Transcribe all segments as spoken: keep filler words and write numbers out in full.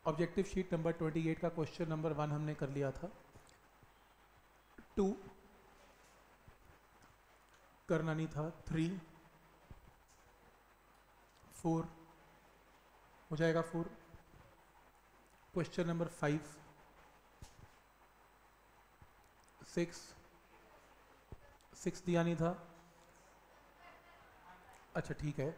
Objective sheet number अट्ठाईस का question number one हमने कर लिया था। टू करना नहीं था। थ्री, फोर हो जाएगा। Four question number five, six six दिया नहीं था। अच्छा ठीक है।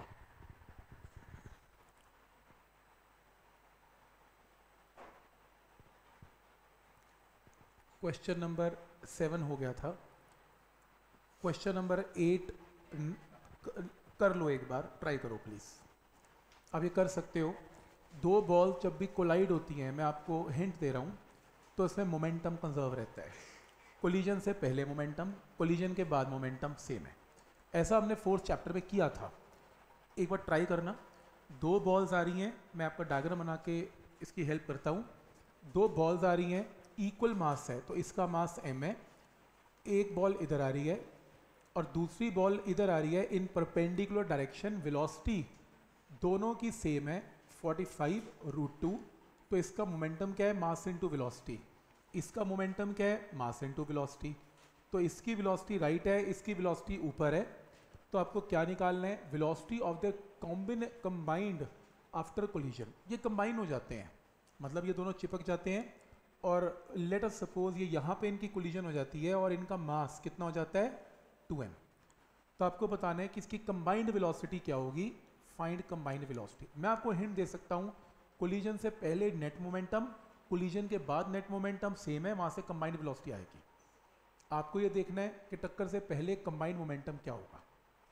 क्वेश्चन नंबर सेवन हो गया था। क्वेश्चन नंबर एट कर लो, एक बार ट्राई करो प्लीज़। आप ये कर सकते हो। दो बॉल जब भी कोलाइड होती हैं, मैं आपको हिंट दे रहा हूँ, तो इसमें मोमेंटम कंजर्व रहता है। कोलिजन से पहले मोमेंटम, कोलिजन के बाद मोमेंटम सेम है। ऐसा हमने फोर्थ चैप्टर में किया था। एक बार ट्राई करना। दो बॉल्स आ रही हैं, मैं आपका डायग्राम बना के इसकी हेल्प करता हूँ। दो बॉल्स आ रही हैं, इक्वल मास है, तो इसका मास एम है। एक बॉल इधर आ रही है और दूसरी बॉल इधर आ रही है इन परपेंडिकुलर डायरेक्शन। वेलोसिटी दोनों की सेम है, फोर्टी फाइव रूट टू। तो इसका मोमेंटम क्या है? Mass into velocity. इसका मोमेंटम क्या है? Mass into velocity. तो इसकी वेलोसिटी राइट है, इसकी वेलोसिटी ऊपर है। तो आपको क्या निकालना है? Velocity of the combine combined after collision. ये कंबाइन हो जाते हैं, मतलब ये दोनों चिपक जाते हैं। और लेट अस सपोज ये यहाँ पे इनकी कोलिजन हो जाती है और इनका मास कितना हो जाता है? Two M. तो आपको बताना है कि इसकी कंबाइंड वेलोसिटी क्या होगी। Find combined velocity. मैं आपको हिंट दे सकता हूँ, कोलिजन से पहले नेट मोमेंटम, कोलिजन के बाद नेट मोमेंटम सेम है, वहाँ से कंबाइंड वेलोसिटी आएगी। आपको ये देखना है कि टक्कर से पहले कंबाइंड मोमेंटम क्या होगा।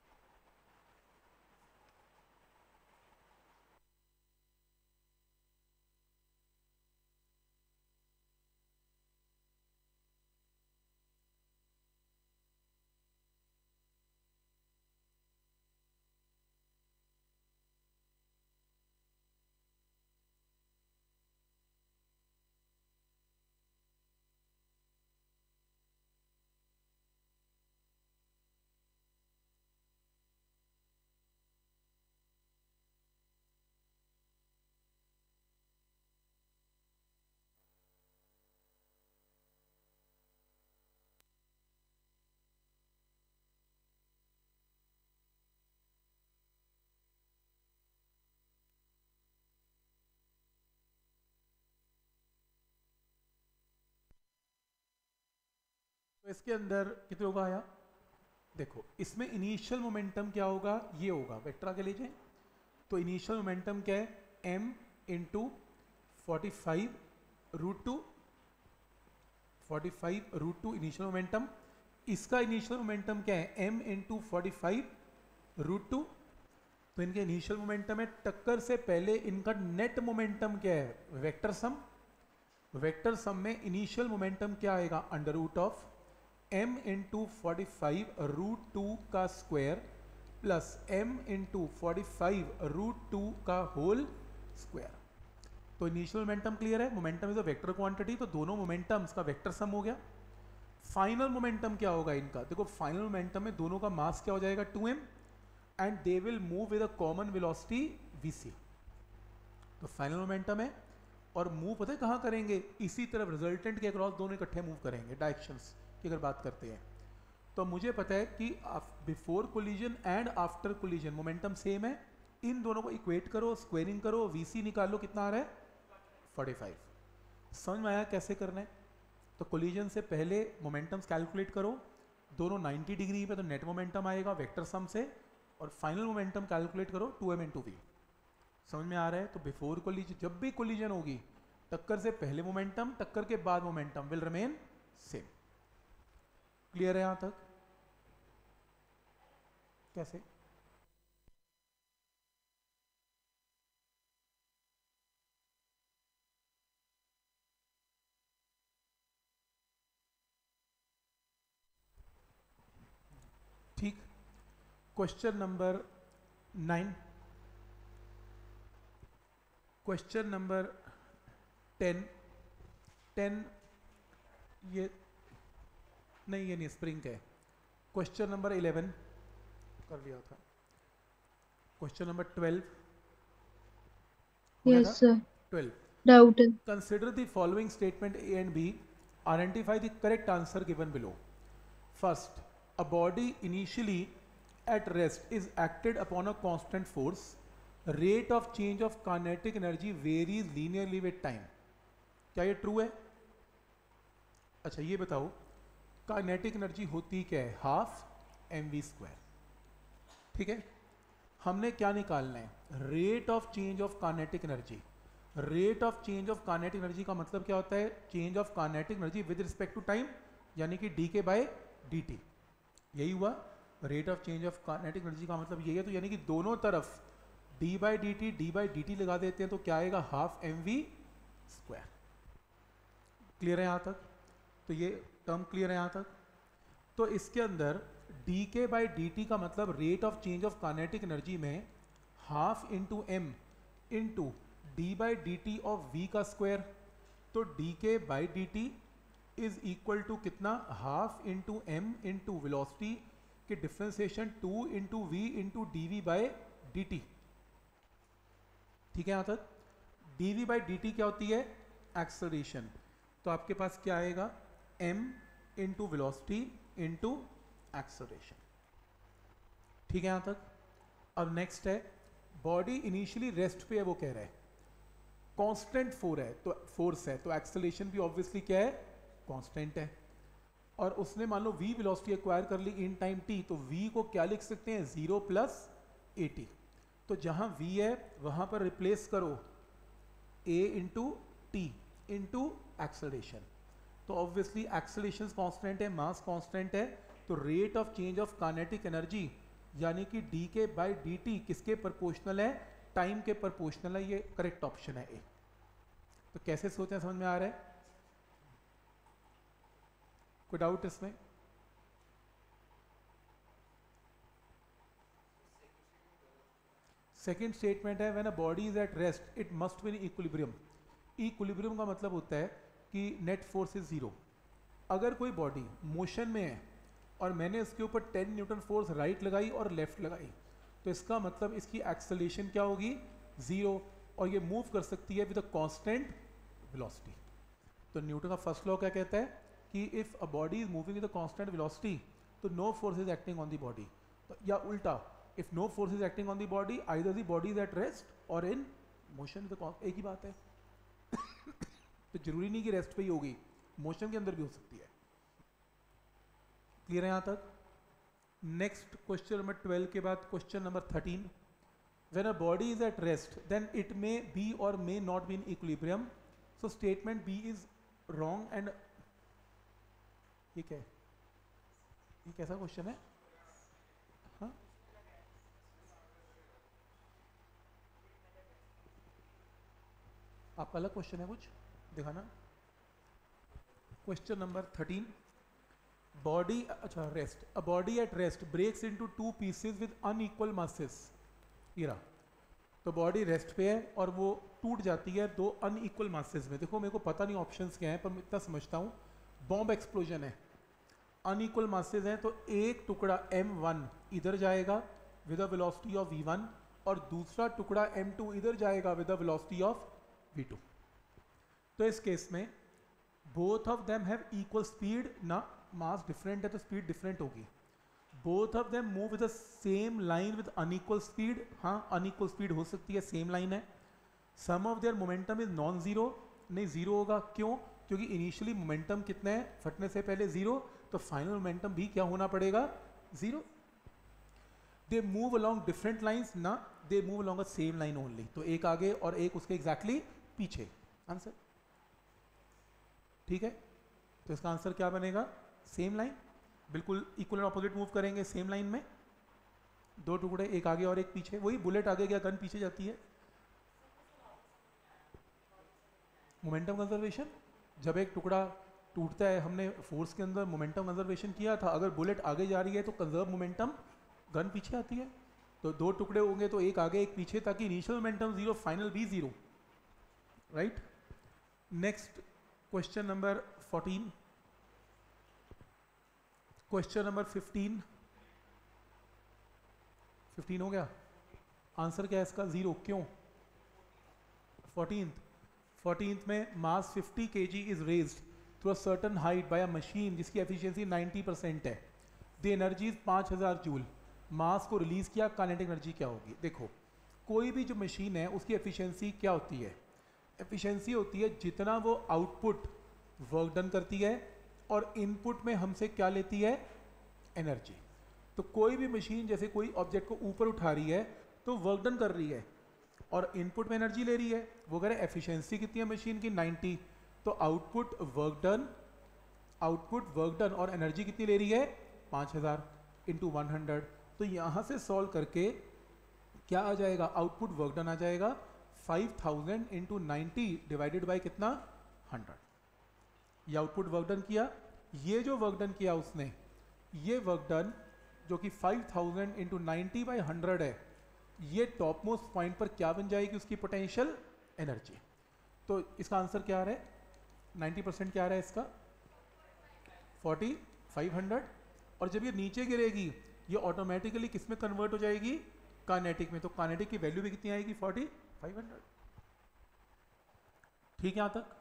तो इसके अंदर कितने होगा आया? देखो, इसमें इनिशियल मोमेंटम क्या होगा? ये होगा, वेक्टर आगे ले जाएं। तो इनिशियल मोमेंटम क्या है? m into forty five root two. Forty five root two initial momentum. इसका इनिशियल मोमेंटम क्या है? m into forty five root two. तो इनके इनिशियल मोमेंटम है। टक्कर से पहले इनका नेट मोमेंटम क्या है? Vector sum. वेक्टर सम में इनिशियल मोमेंटम क्या आएगा? Under root of m into forty five root two का square plus m into forty five root two का होल स्क्वायर। तो इनिशियल मोमेंटम क्लियर है। Momentum is a vector quantity, तो दोनों momentums का वेक्टर सम हो गया। फाइनल मोमेंटम क्या होगा इनका? देखो, फाइनल मोमेंटम में दोनों का मास क्या हो जाएगा? Two M, and they will move with a common velocity vc। तो फाइनल मोमेंटम है और मूव पता है कहाँ करेंगे? इसी तरफ रिजल्टेंट के अक्रॉस दोनों इकट्ठे मूव करेंगे। डायरेक्शंस की अगर बात करते हैं तो मुझे पता है कि before collision and after collision momentum same है। इन दोनों को इक्वेट करो, स्क्वेयरिंग करो, vc निकालो, कितना आ रहा है? Forty five. समझ में आया कैसे करना है? तो कोलिजन से पहले मोमेंटम्स कैलकुलेट करो, दोनों नाइंटी डिग्री पे, तो नेट मोमेंटम आएगा वेक्टर सम से। और फाइनल मोमेंटम कैलकुलेट करो टू एम इंटू वी। समझ में आ रहा है? तो बिफोर कोलिजन, जब भी कोलिजन होगी, टक्कर से पहले मोमेंटम, टक्कर के बाद momentum will remain same. Clear है यहां तक? कैसे? ठीक। Question number nine, question number ten. Ten ये नहीं, ये नहीं, स्प्रिंग का है। क्वेश्चन नंबर इलेवन कर लिया था। क्वेश्चन नंबर ट्वेल्व हो गया यस था। Sir. Twelve. Doubt. Consider the following statement A and B. Identify the correct answer given below. First, a body initially at rest is acted upon a constant force. Rate of change of kinetic energy varies linearly with time. क्या ये true है? अच्छा ये बताओ, kinetic energy होती क्या है? Half M we square. ठीक है, हमने क्या निकालना है? Rate of change of kinetic energy. Rate of change of kinetic energy का मतलब क्या होता है? Change of kinetic energy with respect to time, यानी कि D K by D T. यही हुआ. Rate of change of kinetic energy का मतलब यही है. तो यानी कि दोनों तरफ D by D T D by D T लगा देते हैं तो क्या आएगा? Half M we square. Clear है यहाँ तक? तो ये टर्म क्लियर है यहाँ तक? तो इसके अंदर D K by D T का मतलब rate of change of kinetic energy में half into M into D by D T of V का स्क्वायर. तो D K by D T is equal to कितना? Half into M into velocity के differentiation two into V into D V by D T. ठीक है यहाँ तक? D V by D T क्या होती है? एक्सेलरेशन. तो आपके पास क्या आएगा? m into velocity into acceleration. ठीक है यहाँ तक? अब नेक्स्ट है, बॉडी इनिशियली रेस्ट पे है, वो कह रहा है कांस्टेंट फोर है तो फोर्स है, तो एक्सेलरेशन भी ऑब्वियसली क्या है? कांस्टेंट है. और उसने मान लो v वेलोसिटी एक्वायर कर ली इन टाइम t, तो v को क्या लिख सकते हैं? Zero plus A T. तो जहां v है वहां पर रिप्लेस करो a into T into acceleration. तो ऑब्वियसली एक्सेलरेशन कांस्टेंट है, मास कांस्टेंट है, तो rate of change of kinetic energy यानी कि D K by D T किसके प्रोपोर्शनल है? टाइम के प्रोपोर्शनल है. ये करेक्ट ऑप्शन है ए. तो कैसे सोचते हैं, समझ में आ रहा है? कोई डाउट इसमें? सेकेंड स्टेटमेंट है, when a body is at rest it must be in equilibrium. Equilibrium का मतलब होता है कि नेट फोर्स इज जीरो. अगर कोई बॉडी मोशन में है और मैंने इसके ऊपर टेन न्यूटन फोर्स राइट लगाई और लेफ्ट लगाई, तो इसका मतलब इसकी एक्सेलरेशन क्या होगी? जीरो. और ये मूव कर सकती है विद अ कांस्टेंट वेलोसिटी. तो न्यूटन का फर्स्ट लॉ क्या कहता है कि if a body is moving with a constant velocity तो no force is acting on the body. तो या उल्टा, if no force is acting on the body either the body is at rest और in motion with a, एक ही बात है. तो जरूरी नहीं कि रेस्ट पे ही होगी, मोशन के अंदर भी हो सकती है. क्लियर है यहाँ तक? नेक्स्ट क्वेश्चन नंबर ट्वेल्व के बाद question number thirteen. When a body is at rest then it may be और may not be in equilibrium. So statement B is wrong and ये क्या है? ये कैसा क्वेश्चन है? हाँ, आपका अलग क्वेश्चन है कुछ दिखाना. Question number thirteen. बॉडी, अच्छा rest. A body at rest breaks into two pieces with unequal masses. ये रहा. तो बॉडी रेस्ट पे है और वो टूट जाती है दो अनइक्वल मासेस में. देखो मेरे को पता नहीं ऑप्शंस क्या हैं, पर मैं इतना समझता हूँ बॉम्ब एक्सप्लोजन है, अनइक्वल मासेस हैं, तो एक टुकड़ा एम वन इधर जाएगा with a velocity of V one और दूसरा टुकड़ा एम टू इधर जाएगा with a velocity of V two. तो इस केस में both of them have equal speed ना, मास डिफरेंट है तो स्पीड डिफरेंट होगी. Both of them move with the same line with unequal speed. हाँ, अनइक्वल स्पीड हो सकती है, सेम लाइन है. Sum of their momentum is non zero. नहीं, जीरो होगा. क्यों? क्योंकि इनिशियली मोमेंटम कितना है? फटने से पहले जीरो, तो फाइनल मोमेंटम भी क्या होना पड़ेगा? Zero. They move along different lines ना, they move along a same line only. तो एक आगे और एक उसके एग्जैक्टली exactly पीछे. आंसर ठीक है. तो इसका आंसर क्या बनेगा? Same line. बिल्कुल इक्वल एंड ऑपोजिट मूव करेंगे सेम लाइन में. दो टुकड़े, एक आगे और एक पीछे. वही बुलेट आगे गया, गन पीछे जाती है. Momentum conservation. जब एक टुकड़ा टूटता है, हमने फोर्स के अंदर मोमेंटम कंजर्वेशन किया था. अगर बुलेट आगे जा रही है तो कंजर्व मोमेंटम, गन पीछे आती है. तो दो टुकड़े होंगे तो एक आगे एक पीछे, ताकि इनिशियल मोमेंटम जीरो, फाइनल भी zero. Right. Next question number fourteen. Question number fifteen. Fifteen हो गया. आंसर क्या है इसका? जीरो. क्यों? फोर्टीन. फोर्टीन्थ में mass fifty K G is raised through a certain height by a machine जिसकी efficiency ninety percent है, द एनर्जी इज पाँच हज़ार जूल, मास को रिलीज किया, काइनेटिक एनर्जी क्या होगी? देखो कोई भी जो मशीन है उसकी एफिशिएंसी क्या होती है? एफिशिएंसी होती है जितना वो आउटपुट वर्क डन करती है और इनपुट में हमसे क्या लेती है? एनर्जी। तो कोई भी मशीन जैसे कोई ऑब्जेक्ट को ऊपर उठा रही है तो वर्क डन कर रही है और इनपुट में एनर्जी ले रही है, वो कह रहे हैं एफिशिएंसी कितनी है मशीन की? नाइन्टी। तो output work done, output work done और एनर्जी कितनी ले रही है? पाँच हज़ार इंटू वन हंड्रेड। तो यहाँ से सॉल्व करके क्या आ जाएगा? आउटपुट वर्क डन आ जाएगा five thousand into ninety divided by कितना? हंड्रेड। ये आउटपुट वर्क डन किया, ये जो वर्क डन किया उसने, ये वर्क डन जो कि five thousand into ninety by hundred है, ये टॉप मोस्ट पॉइंट पर क्या बन जाएगी उसकी पोटेंशियल एनर्जी। तो इसका आंसर क्या आ रहा है? नाइन्टी परसेंट क्या आ रहा है इसका? Forty five hundred. और जब ये नीचे गिरेगी ये ऑटोमेटिकली किस में कन्वर्ट हो जाएगी? काइनेटिक में। तो काइनेटिक की वैल्यू भी कितनी आएगी? Forty five hundred. ठीक है यहां तक?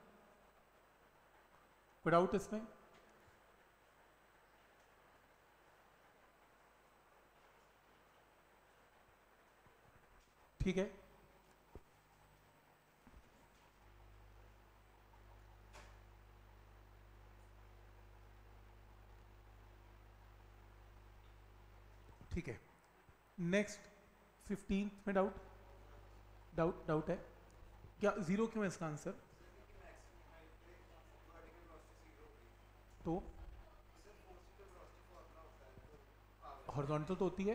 कोई डाउट इसमें? ठीक है, ठीक है। नेक्स्ट फिफ्टीन में डाउट डाउट डाउट है क्या? जीरो क्यों है इसका आंसर? तो हॉरिजॉन्टल तो होती है,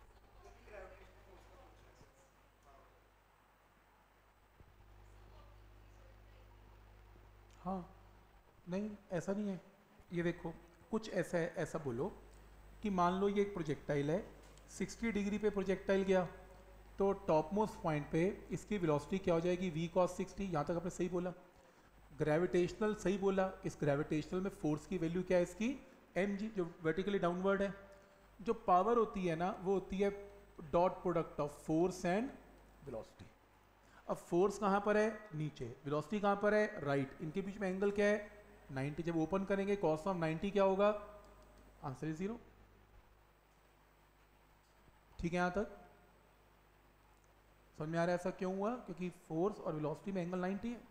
हाँ नहीं ऐसा नहीं है। ये देखो कुछ ऐसा है, ऐसा बोलो कि मान लो ये एक प्रोजेक्टाइल है, सिक्सटी डिग्री पे प्रोजेक्टाइल गया तो टॉप मोस्ट पॉइंट पे इसकी वेलोसिटी क्या हो जाएगी? v cos sixty. यहाँ तक आपने सही बोला। ग्रेविटेशनल सही बोला। इस ग्रेविटेशनल में फोर्स की वैल्यू क्या है इसकी? mg, जो वर्टिकली डाउनवर्ड है। जो पावर होती है ना वो होती है dot product of force and velocity. अब फोर्स कहाँ पर है? नीचे। वेलोसिटी कहाँ पर है? राइट। इनके बीच में एंगल क्या है? नाइन्टी। जब ओपन करेंगे कॉस ऑफ नाइन्टी क्या होगा? Answer is zero. ठीक है, यहां तक समझ में आ रहा है ऐसा क्यों हुआ? क्योंकि फोर्स और वेलोसिटी में एंगल नाइन्टी है।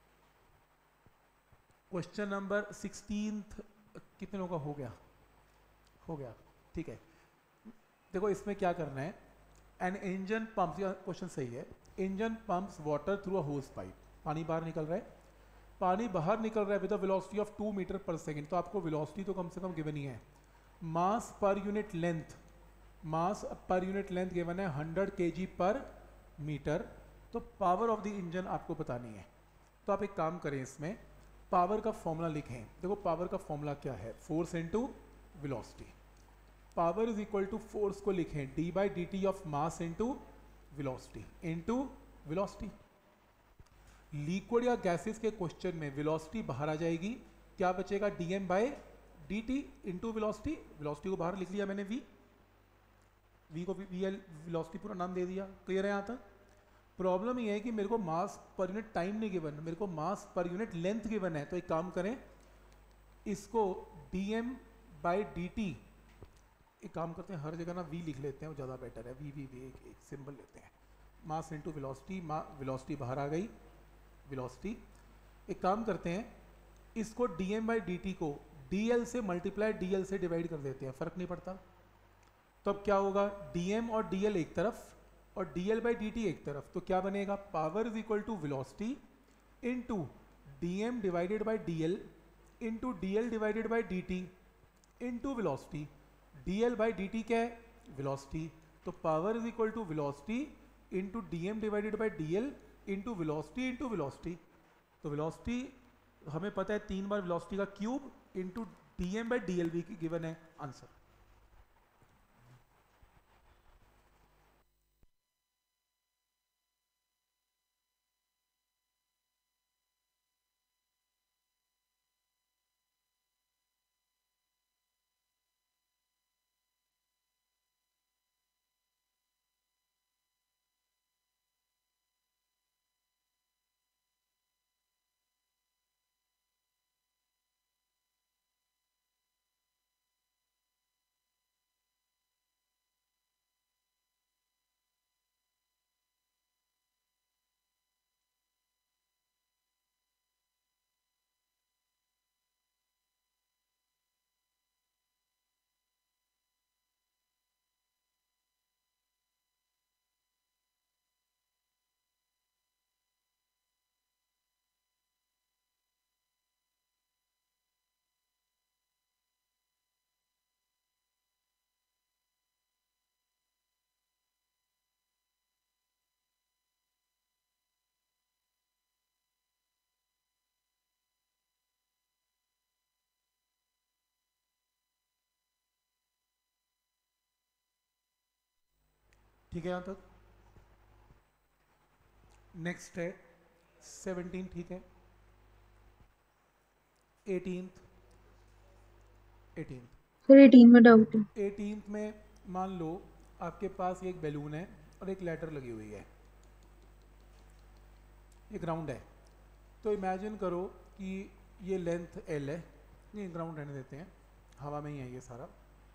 क्वेश्चन नंबर सिक्सटीन कितने लोगों का हो गया? हो गया, ठीक है। देखो इसमें क्या करना है, एन इंजन पंप, क्वेश्चन सही है, engine pumps water through a hose pipe. पानी बाहर निकल रहा है, पानी बाहर निकल रहा है with a velocity of two metre पर सेकेंड। तो आपको वेलोसिटी तो कम से कम गिवन ही है। मास पर यूनिट लेंथ, मास पर यूनिट लेंथ गिवन है हंड्रेड केजी पर मीटर। तो पावर ऑफ द इंजन आपको बतानी है। तो आप एक काम करें, इसमें पावर का फॉर्मूला लिखें। देखो पावर का फॉर्मूला क्या है? Force into velocity. Power is equal to force को लिखें D by D T of mass into velocity into velocity. Liquid या गैसेस के क्वेश्चन में वेलोसिटी बाहर आ जाएगी, क्या बचेगा? D M by D T into velocity. Velocity को बाहर लिख लिया मैंने, वी वी को वी एल वेलोसिटी पूरा नाम दे दिया। क्लियर है यहाँ तक? प्रॉब्लम ये है कि मेरे को मास पर यूनिट टाइम नहीं गिवन, मेरे को मास पर यूनिट लेंथ गिवन है। तो एक काम करें, इसको D M by D T, एक काम करते हैं हर जगह ना वी लिख लेते हैं, वो ज़्यादा बेटर है। वी वी वी एक, एक सिंबल लेते हैं। मास इंटू वेलोसिटी, मा वेलोसिटी बाहर आ गई, वेलोसिटी। एक काम करते हैं, इसको D M by D T को डी एल से मल्टीप्लाई डी एल से डिवाइड कर देते हैं, फ़र्क नहीं पड़ता। तो अब क्या होगा? डीएम और डीएल एक तरफ और डीएल बाई डी टी एक तरफ। तो क्या बनेगा? Power is equal to velocity into DM divided by DL into DL divided by D T into velocity. DL by D T क्या है? वेलोसिटी। तो power is equal to velocity into DM divided by DL into velocity into velocity. तो velocity हमें पता है तीन बार velocity का cube into DM by DL भी गिवन है आंसर। ठीक है यहाँ तक? नेक्स्ट है सेवनटीन, ठीक है? एटीन्थ एटीन्थ सर एटीन में डाउट है। एटीन्थ में मान लो आपके पास एक बैलून है और एक लेटर लगी हुई है, ये ग्राउंड है। तो इमेजिन करो कि ये लेंथ एल है, नहीं ग्राउंड रहने देते हैं, हवा में ही है ये सारा।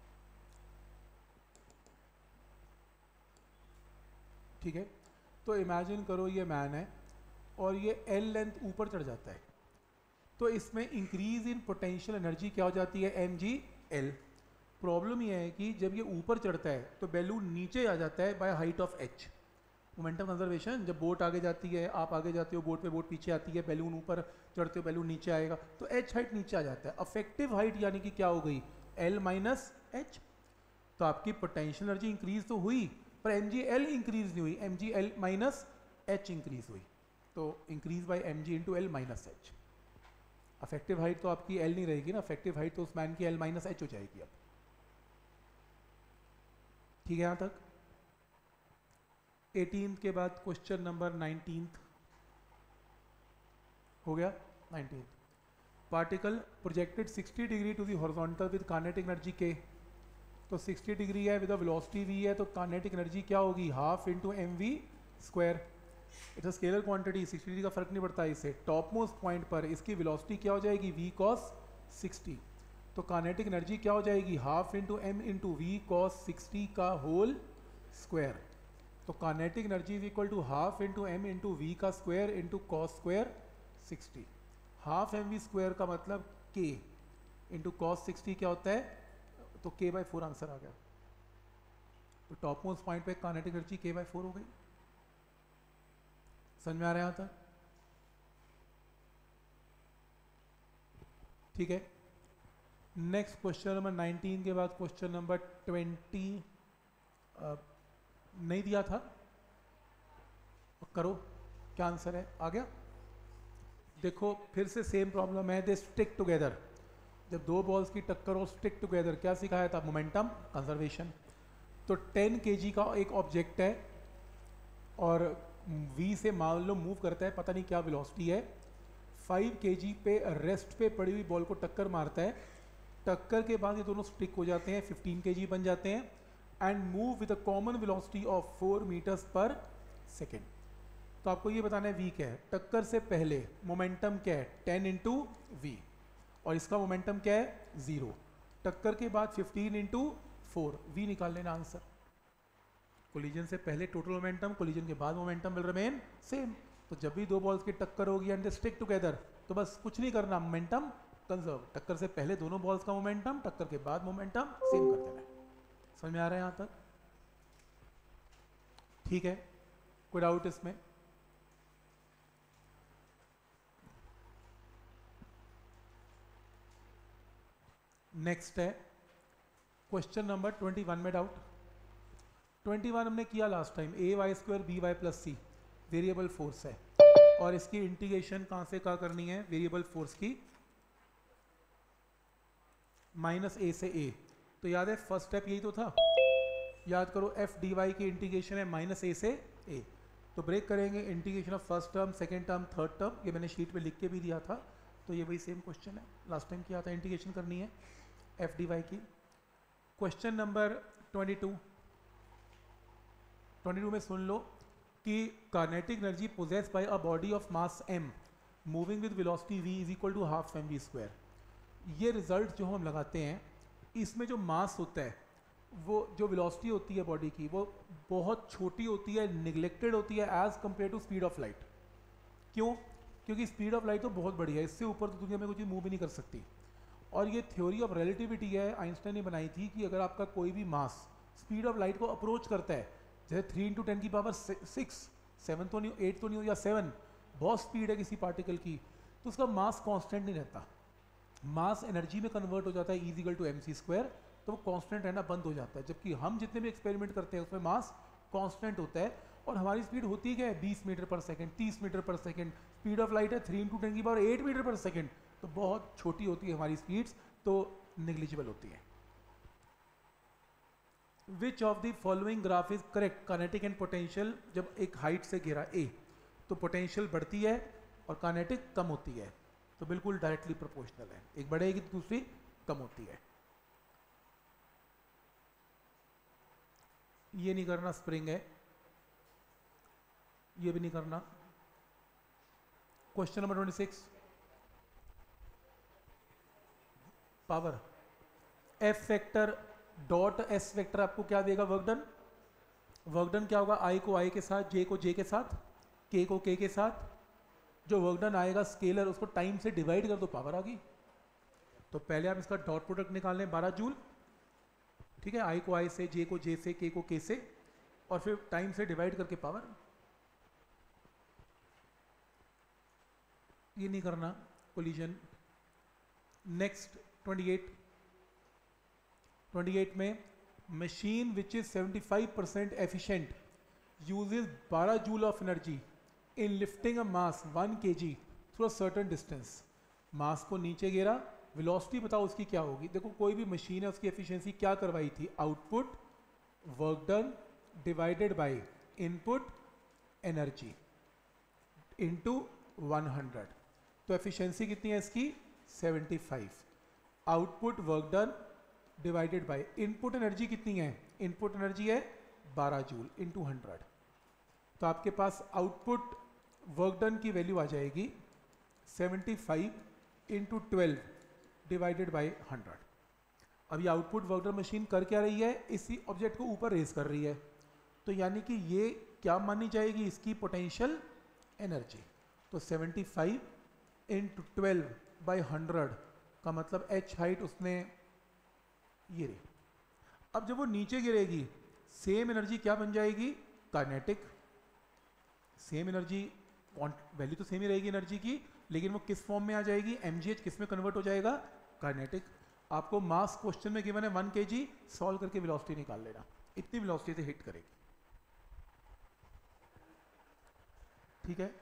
ठीक है, तो इमेजिन करो ये मैन है और ये एल लेंथ ऊपर चढ़ जाता है, तो इसमें इंक्रीज इन पोटेंशियल एनर्जी क्या हो जाती है? M G L. प्रॉब्लम ये है कि जब ये ऊपर चढ़ता है तो बैलून नीचे आ जाता है by height of H. Momentum conservation, जब बोट आगे जाती है, आप आगे जाते हो बोट पे, बोट पीछे आती है, बैलून ऊपर चढ़ते हो, बैलून नीचे आएगा, तो एच हाइट नीचे आ जाता है। अफेक्टिव हाइट यानी कि क्या हो गई? L minus H. तो आपकी पोटेंशियल एनर्जी इंक्रीज तो हुई पर एम जी एल इंक्रीज नहीं हुई, M G L minus H increase हुई। तो increase by M G into L minus H. Effective height तो आपकी एल नहीं रहेगी ना, अफेक्टिव हाइट तो उस मैन की एल माइनस एच हो जाएगी अब। ठीक है यहाँ तक? एटीन के बाद क्वेश्चन नंबर नाइनटीन हो गया। Nineteen, particle projected sixty degree to the horizontal with kinetic energy K. तो सिक्सटी डिग्री है विद वेलोसिटी v है, तो काइनेटिक एनर्जी क्या होगी? Half into M we square. It's a scalar quantity, sixty degree का फर्क नहीं पड़ता इससे। टॉप मोस्ट पॉइंट पर इसकी वेलोसिटी क्या हो जाएगी? v cos sixty. तो काइनेटिक एनर्जी क्या हो जाएगी? Half into M into V cos sixty का होल स्क्वायर। तो kinetic energy is equal to half into M into V का square into cos square sixty. Half M we square का मतलब के इंटू कॉस सिक्सटी क्या होता है? तो के बाई फोर आंसर आ गया। तो टॉप मोस्ट पॉइंट पे kinetic energy K by four हो गई। समझ में आ रहा है यहाँ तक? ठीक है, नेक्स्ट क्वेश्चन नंबर नाइनटीन के बाद क्वेश्चन नंबर ट्वेंटी नहीं दिया था, करो क्या आंसर है? आ गया? देखो फिर से सेम प्रॉब्लम है, दे स्टिक टुगेदर। जब दो बॉल्स की टक्कर हो, स्टिक टुगेदर, क्या सिखाया था? Momentum conservation. तो टेन केजी का एक ऑब्जेक्ट है और v से मान लो मूव करता है, पता नहीं क्या वेलोसिटी है, फाइव केजी पे रेस्ट पे पड़ी हुई बॉल को टक्कर मारता है। टक्कर के बाद ये दोनों स्टिक हो जाते हैं, फिफ्टीन केजी बन जाते हैं and move with a common velocity of four metres पर सेकेंड। तो आपको ये बताना है v क्या है। टक्कर से पहले मोमेंटम क्या है? टेन इंटू वी, और इसका मोमेंटम क्या है? जीरो। टक्कर के बाद फिफ्टीन इंटू फोर, वी निकाल लेना आंसर। कोलिजन से पहले टोटल मोमेंटम, कोलिजन के बाद मोमेंटम विल रिमेन सेम। तो जब भी दो बॉल्स की टक्कर होगी एंड दे स्टिक टुगेदर, तो बस कुछ नहीं करना, मोमेंटम कंजर्व। टक्कर से पहले दोनों बॉल्स का मोमेंटम, टक्कर के बाद मोमेंटम सेम कर देना है। समझ में आ रहा है यहाँ तक? ठीक है, कोई डाउट इसमें? नेक्स्ट है क्वेश्चन नंबर ट्वेंटी वन में डाउट। ट्वेंटी वन हमने किया last time, A Y square B Y plus C variable force है, और इसकी इंटीग्रेशन कहाँ से कहाँ करनी है? वेरिएबल फोर्स की माइनस ए से ए। तो याद है फर्स्ट स्टेप यही तो था, याद करो, एफ डी वाई की इंटीग्रेशन है माइनस ए से ए। तो ब्रेक करेंगे, integration of first term, second term, third term, ये मैंने शीट में लिख के भी दिया था। तो ये वही सेम क्वेश्चन है, लास्ट टाइम किया था, इंटीग्रेशन करनी है एफ डी वाई की। Question number twenty two twenty two में सुन लो कि kinetic energy possess by a body of mass m moving with velocity v is equal to half M we square. ये रिजल्ट जो हम लगाते हैं, इसमें जो मास होता है, वो जो वेलोसिटी होती है बॉडी की, वो बहुत छोटी होती है, निगलेक्टेड होती है as compare to speed of light. क्यों? क्योंकि स्पीड ऑफ लाइट तो बहुत बड़ी है, इससे ऊपर तो दुनिया में कोई चीज़ मूव भी नहीं कर सकती। और ये थ्योरी ऑफ रिलेटिविटी है, आइंस्टाइन ने बनाई थी कि अगर आपका कोई भी मास स्पीड ऑफ लाइट को अप्रोच करता है, जैसे थ्री इंटू टेन की पावर सिक्स, सेवन तो नहीं, एट तो नहीं हो, या सेवन, बहुत स्पीड है किसी पार्टिकल की, तो उसका मास कांस्टेंट नहीं रहता, मास एनर्जी में कन्वर्ट हो जाता है, is equal to M C square, तो वो कांस्टेंट रहना बंद हो जाता है। जबकि हम जितने भी एक्सपेरिमेंट करते हैं उसमें मास कांस्टेंट होता है, और हमारी स्पीड होती है क्या है? बीस मीटर पर सेकंड, तीस मीटर पर सेकंड। स्पीड ऑफ लाइट है थ्री इंटू टेन की पावर एट मीटर पर सेकंड, तो बहुत छोटी होती है हमारी स्पीड्स, तो निग्लिजिबल होती है। Which of the following graph is correct? Kinetic and potential जब एक हाइट से गिरा ए तो पोटेंशियल बढ़ती है और काइनेटिक कम होती है, तो बिल्कुल डायरेक्टली प्रोपोर्शनल है, एक बढ़ेगी तो दूसरी कम होती है। ये नहीं करना, स्प्रिंग है, ये भी नहीं करना। Question number twenty six, power F vector dot S vector आपको क्या देगा? Work done. वर्क डन क्या होगा? आई को आई के साथ, जे को जे के साथ, के को के के साथ। जो वर्क डन आएगा स्केलर, उसको टाइम से डिवाइड कर दो, पावर आ गई। तो पहले आप इसका डॉट प्रोडक्ट निकाल लें, बारह जूल, ठीक है, आई को आई से, जे को जे से, के को के से, और फिर टाइम से डिवाइड करके पावर। ये नहीं करना, collision. Next twenty eight, twenty eight में machine which is seventy five percent efficient uses बारह joule of energy in lifting a mass one KG through a certain distance. Mass को नीचे गिरा, वेलोसिटी बताओ उसकी क्या होगी? देखो कोई भी मशीन है, उसकी एफिशिएंसी क्या करवाई थी? Output work done divided by input energy into one hundred. तो एफिशिएंसी कितनी है इसकी? Seventy five. Output work done divided by input energy कितनी है? इनपुट एनर्जी है बारह जूल इनटू हंड्रेड। तो आपके पास आउटपुट वर्क डन की वैल्यू आ जाएगी seventy five into twelve divided by hundred. अब ये आउटपुट वर्क डन मशीन कर क्या रही है? इसी ऑब्जेक्ट को ऊपर रेज कर रही है, तो यानी कि ये क्या मानी जाएगी? इसकी पोटेंशियल एनर्जी। तो seventy five into twelve by hundred का मतलब एच हाइट उसने ये रही। अब जब वो नीचे गिरेगी, सेम एनर्जी क्या बन जाएगी? काइनेटिक। सेम एनर्जी, वैल्यू तो सेम ही रहेगी एनर्जी की, लेकिन वो किस फॉर्म में आ जाएगी? एमजीएच किस में कन्वर्ट हो जाएगा? काइनेटिक। आपको मास क्वेश्चन में गिवन है वन केजी, सॉल्व करके वेलोसिटी निकाल लेना, इतनी वेलोसिटी से हिट करेगी, ठीक है।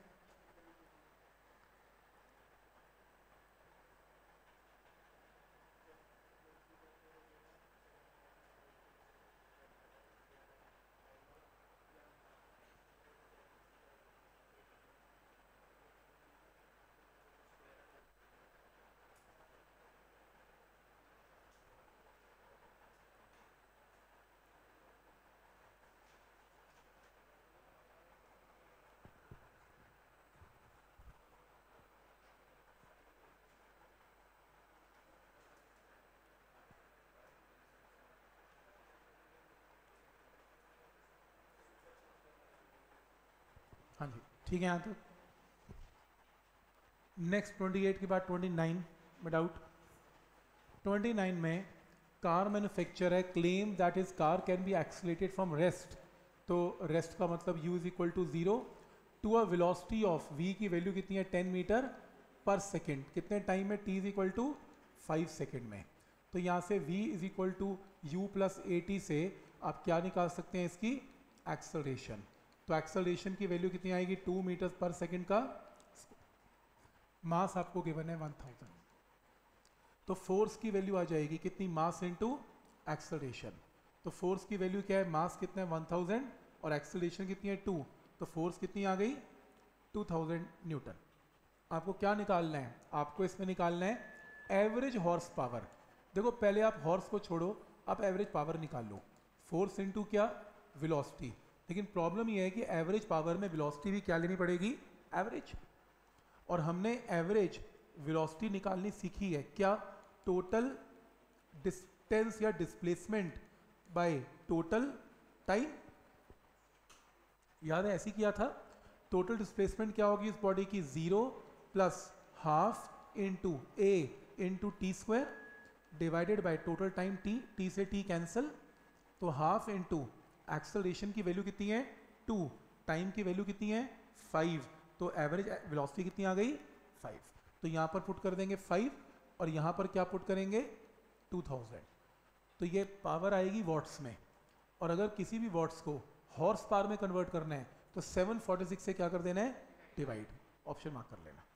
हाँ जी, ठीक है। यहाँ तक नेक्स्ट ट्वेंटी एट के बाद ट्वेंटी नाइन में डाउट। ट्वेंटी नाइन में कार मैन्युफैक्चर है, claim that is car can be accelerated from rest. तो रेस्ट का मतलब u is equal to zero to a velocity of v की वैल्यू कितनी है? टेन मीटर पर सेकेंड। कितने टाइम में? t is equal to five second में। तो यहाँ से v is equal to U plus A T से आप क्या निकाल सकते हैं? इसकी एक्सेलरेशन। तो एक्सेलरेशन की वैल्यू कितनी आएगी? टू मीटर पर सेकेंड का। मास आपको गिवन है वन थाउजेंड, तो फोर्स की वैल्यू आ जाएगी कितनी? Mass into acceleration. तो फोर्स की वैल्यू क्या है? मास कितना है? वन थाउजेंड, और एक्सेलरेशन कितनी है? टू। तो फोर्स कितनी आ गई? Two thousand newton. आपको क्या निकालना है? आपको इसमें निकालना है एवरेज हॉर्स पावर। देखो पहले आप हॉर्स को छोड़ो, आप एवरेज पावर निकाल लो। फोर्स इनटू क्या? वेलोसिटी। लेकिन प्रॉब्लम यह है कि एवरेज पावर में वेलोसिटी भी क्या लेनी पड़ेगी? एवरेज। और हमने एवरेज वेलोसिटी निकालनी सीखी है क्या? टोटल डिस्टेंस या डिस्प्लेसमेंट बाय टोटल टाइम। याद है ऐसे किया था। टोटल डिस्प्लेसमेंट क्या होगी इस बॉडी की? Zero plus half into a into t square divided by total time t. T से टी कैंसल, तो हाफ इंटू एक्सेलरेशन की वैल्यू कितनी है? टू। टाइम की वैल्यू कितनी है? फाइव। तो एवरेज वेलोसिटी कितनी आ गई? फाइव। तो यहाँ पर पुट कर देंगे फाइव, और यहाँ पर क्या पुट करेंगे? Two thousand. तो ये पावर आएगी वॉट्स में, और अगर किसी भी वॉट्स को हॉर्स पावर में कन्वर्ट करना है तो सेवन फोर्टी सिक्स से क्या कर देना है? डिवाइड। ऑप्शन मार्क कर लेना,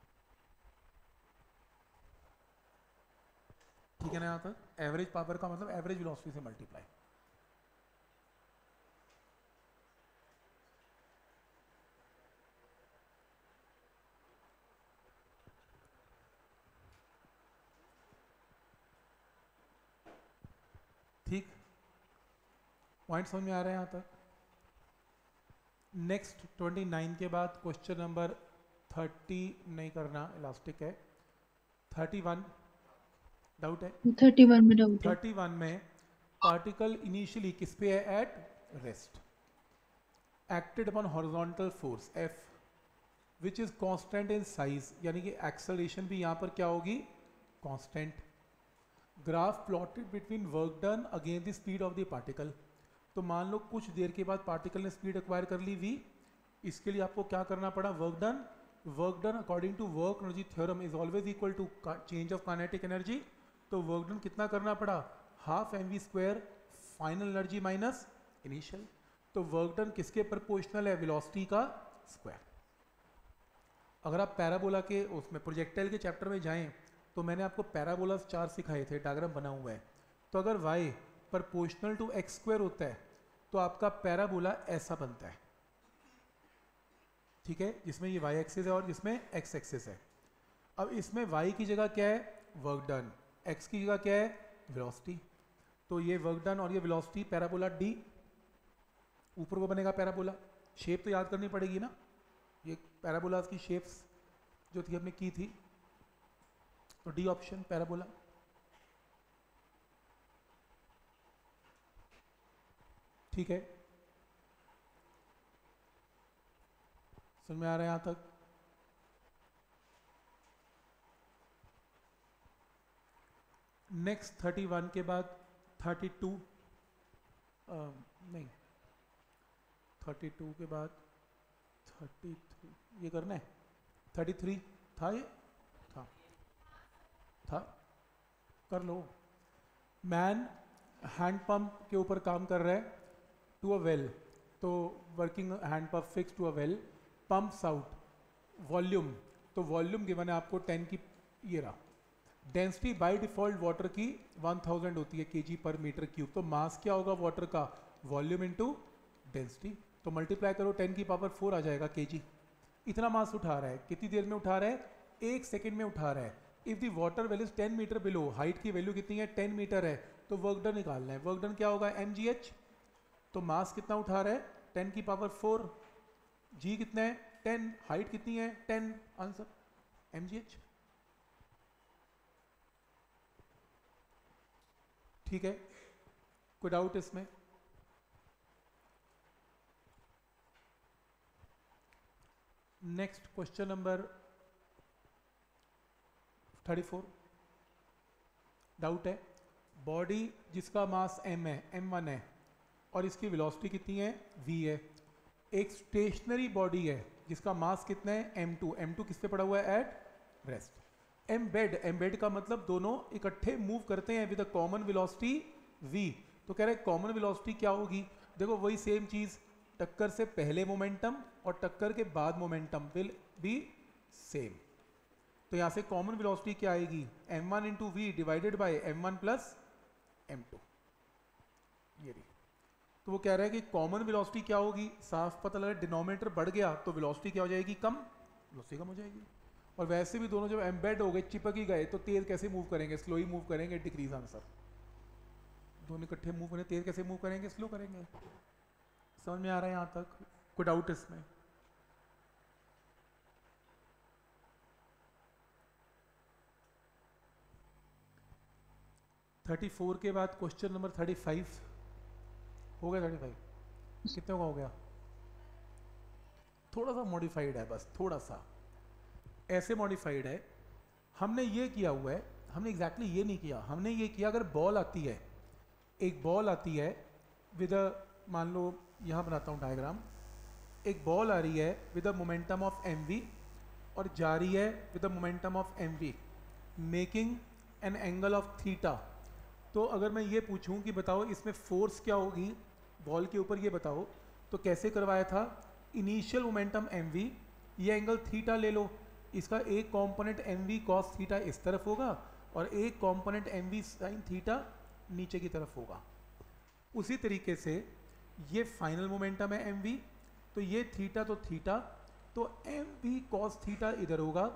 ठीक है ना। यहाँ तक एवरेज पावर का मतलब एवरेज वेलोसिटी से मल्टीप्लाई। ठीक, पॉइंट समझ में आ रहे हैं यहाँ तक? नेक्स्ट ट्वेंटी नाइन के बाद क्वेश्चन नंबर थर्टी नहीं करना, इलास्टिक है। थर्टी वन डाउट है? थर्टी वन में डाउट है। थर्टी वन में पार्टिकल इनिशियली किस पे है? At rest, acted upon horizontal force F which is constant in size, यानी कि एक्सेलरेशन भी यहाँ पर क्या होगी? Constant. Graph plotted between work done against the speed of the particle. तो मान लो कुछ देर के बाद पार्टिकल ने स्पीड एक्वायर कर ली v, इसके लिए आपको क्या करना पड़ा? Work done. Work done according to work energy theorem is always equal to change of kinetic energy. तो वर्क डन कितना करना पड़ा? Half M we square final energy minus initial. तो वर्क डन किसके प्रोपोर्शनल है? वेलोसिटी का square. अगर आप पैराबोला के उसमें प्रोजेक्टाइल के चैप्टर में जाएं तो मैंने आपको पैराबोला चार सिखाए थे, डायग्राम बना हुआ है। तो अगर y proportional to x square होता है तो आपका पैराबोला ऐसा बनता है, ठीक है, जिसमें ये y एक्सिस है और जिसमें x एक्सिस है। अब इसमें y की जगह क्या है? Work done. x की जगह क्या है? वेलोसिटी। तो ये वर्क डन और ये वेलोसिटी, पैराबोला d, ऊपर को बनेगा पैराबोला। शेप तो याद करनी पड़ेगी ना, ये पैराबोलास की शेप्स जो थी हमने की थी। तो डी ऑप्शन पैराबोला। ठीक है, समझ में आ रहा है यहां तक? नेक्स्ट थर्टी वन के बाद थर्टी टू, नहीं थर्टी टू के बाद थर्टी थ्री, ये करना है। थर्टी थ्री था, ये था था कर लो। मैन हैंड पंप के ऊपर काम कर रहा है टू अ वेल, तो working hand pump fix to a well, pumps out volume, तो वॉल्यूम गिवन है आपको टेन की, ये रहा। डेंसिटी बाय डिफॉल्ट वाटर की वन थाउजेंड होती है केजी पर मीटर क्यूब। तो मास क्या होगा वाटर का? Volume into density. तो मल्टीप्लाई करो, टेन की पावर फोर आ जाएगा केजी। इतना मास उठा रहा है, कितनी देर में उठा रहा है? एक सेकेंड में उठा रहा है। If the water well is ten metre below, height की वैल्यू कितनी है? टेन मीटर है। तो वर्क डन निकालना है। वर्क डन क्या होगा? एम जी एच। तो मास कितना उठा रहा है? टेन की पावर फोर। जी कितना है? टेन। हाइट कितनी है? टेन। आंसर एम जी एच। ठीक है, कोई डाउट इसमें? Next question number thirty four, doubt है। बॉडी जिसका मास m है, एम वन है, और इसकी वेलोसिटी कितनी है? v है। एक स्टेशनरी बॉडी है जिसका मास कितना है? M to. एम टू किस पे पड़ा हुआ है? At rest. एम्बेड, एम्बेड का मतलब दोनों इकट्ठे मूव करते हैं with a common velocity v। तो कह रहे हैं कॉमन वेलोसिटी क्या होगी? देखो वही सेम चीज, टक्कर से पहले मोमेंटम और टक्कर के बाद मोमेंटम विल बी सेम। तो यहां से कॉमन वेलोसिटी क्या आएगी? M one into v divided by m one plus m two, ये रही। तो वो कह रहा है कि कॉमन वेलोसिटी क्या होगी? साफ पता लगा, डिनोमिनेटर बढ़ गया तो वेलोसिटी क्या हो जाएगी? कम, वेलोसिटी कम हो जाएगी। और वैसे भी दोनों जब एम्बेड हो गए, चिपक ही गए, तो तेज कैसे मूव करेंगे? स्लो ही मूव करेंगे, डिक्रीज आंसर। दोनों इकट्ठे मूव करें, तेज कैसे मूव करेंगे? स्लो करेंगे। समझ में आ रहा है यहां तक? कोई डाउट इसमें? थर्टी फोर के बाद क्वेश्चन नंबर थर्टी फाइव हो गया। थर्टी फाइव कितने का हो गया? थोड़ा सा मॉडिफाइड है, बस थोड़ा सा ऐसे मॉडिफाइड है। हमने ये किया हुआ है, हमने एग्जैक्टली exactly ये नहीं किया। हमने ये किया, अगर बॉल आती है, एक बॉल आती है विद अ, मान लो यहाँ बनाता हूँ डायग्राम, एक बॉल आ रही है with a momentum of m v और जा रही है with a momentum of m v, making an angle of theta. तो अगर मैं ये पूछूं कि बताओ इसमें फोर्स क्या होगी बॉल के ऊपर, ये बताओ, तो कैसे करवाया था? इनिशियल मोमेंटम एम वी, ये एंगल थीटा ले लो, इसका एक component m v cos theta इस तरफ होगा और एक component m v sine theta नीचे की तरफ होगा। उसी तरीके से ये फाइनल मोमेंटम है एम वी, तो ये थीटा तो थीटा, तो एम वी कॉस थीटा इधर होगा